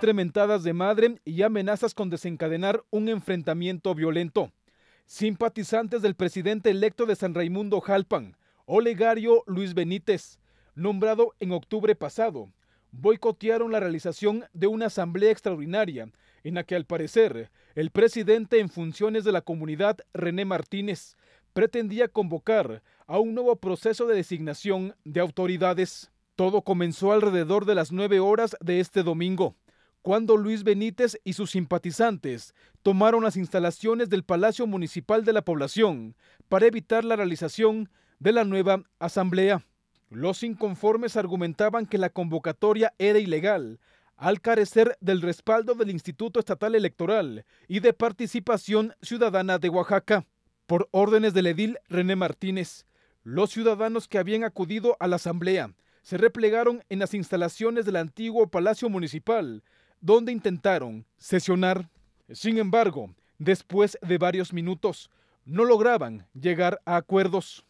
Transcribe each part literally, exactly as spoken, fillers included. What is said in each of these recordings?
entre mentadas de madre y amenazas con desencadenar un enfrentamiento violento. Simpatizantes del presidente electo de San Raimundo Jalpan, Olegario Luis Benítez, nombrado en octubre pasado, boicotearon la realización de una asamblea extraordinaria en la que, al parecer, el presidente en funciones de la comunidad, René Martínez, pretendía convocar a un nuevo proceso de designación de autoridades. Todo comenzó alrededor de las nueve horas de este domingo, cuando Luis Benítez y sus simpatizantes tomaron las instalaciones del Palacio Municipal de la Población para evitar la realización de la nueva asamblea. Los inconformes argumentaban que la convocatoria era ilegal, al carecer del respaldo del Instituto Estatal Electoral y de Participación Ciudadana de Oaxaca. Por órdenes del edil René Martínez, los ciudadanos que habían acudido a la asamblea se replegaron en las instalaciones del antiguo Palacio Municipal, donde intentaron sesionar. Sin embargo, después de varios minutos, no lograban llegar a acuerdos.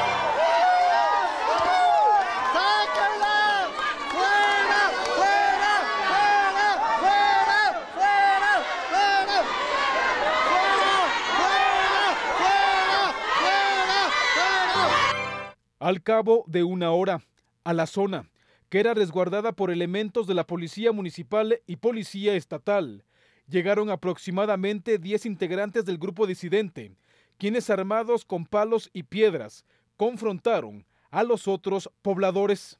Al cabo de una hora, a la zona, que era resguardada por elementos de la Policía Municipal y Policía Estatal, llegaron aproximadamente diez integrantes del grupo disidente, quienes, armados con palos y piedras, confrontaron a los otros pobladores.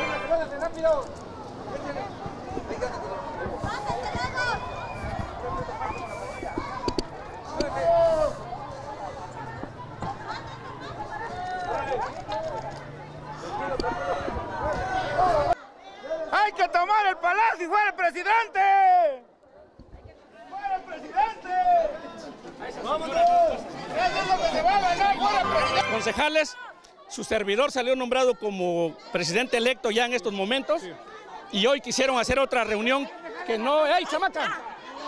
¡Hay que tomar el palacio y fuera el presidente! ¡Fuera el presidente! ¡Vámonos! ¡Eso es lo que se va a ganar! ¡Fuera el presidente! Concejales, su servidor salió nombrado como presidente electo ya en estos momentos, sí. Y hoy quisieron hacer otra reunión que no... ¡Ey, chamaca!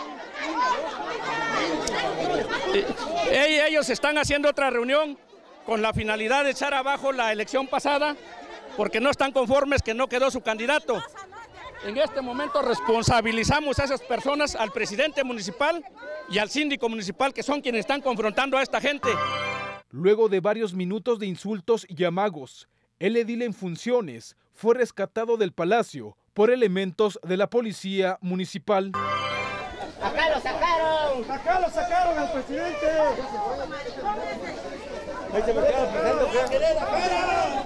Ellos están haciendo otra reunión con la finalidad de echar abajo la elección pasada, porque no están conformes que no quedó su candidato. En este momento responsabilizamos a esas personas, al presidente municipal y al síndico municipal, que son quienes están confrontando a esta gente. Luego de varios minutos de insultos y amagos, el edil en funciones fue rescatado del palacio por elementos de la policía municipal. ¡Acá lo sacaron! ¡Acá lo sacaron al presidente! ¡Ahí se metió al presidente! ¡Afuera!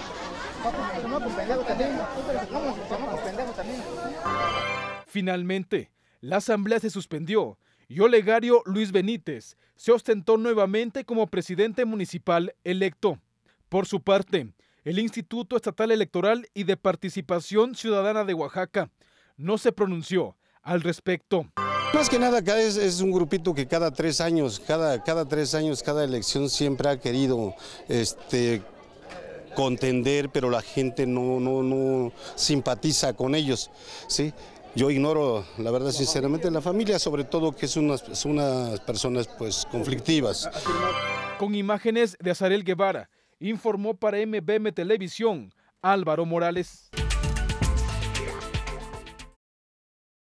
Finalmente, la asamblea se suspendió y Olegario Luis Benítez se ostentó nuevamente como presidente municipal electo. Por su parte, el Instituto Estatal Electoral y de Participación Ciudadana de Oaxaca no se pronunció al respecto. Más que nada, es, es un grupito que cada tres años, cada, cada tres años, cada elección siempre ha querido este, contender, pero la gente no, no, no simpatiza con ellos, ¿sí? Yo ignoro, la verdad, sinceramente, la familia, sobre todo que es unas, son unas personas pues conflictivas. Con imágenes de Azarel Guevara, informó para M B M Televisión Álvaro Morales.